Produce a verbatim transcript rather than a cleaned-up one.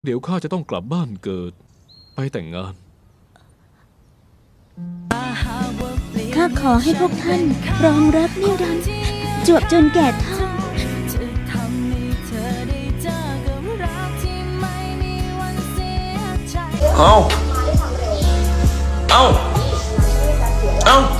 เดี๋ยวข้าจะต้องกลับบ้านเกิดไปแต่งงานข้าขอให้พวกท่านรองรับนิรันดร์จวบจนแก่เฒ่าเอาเอาเอา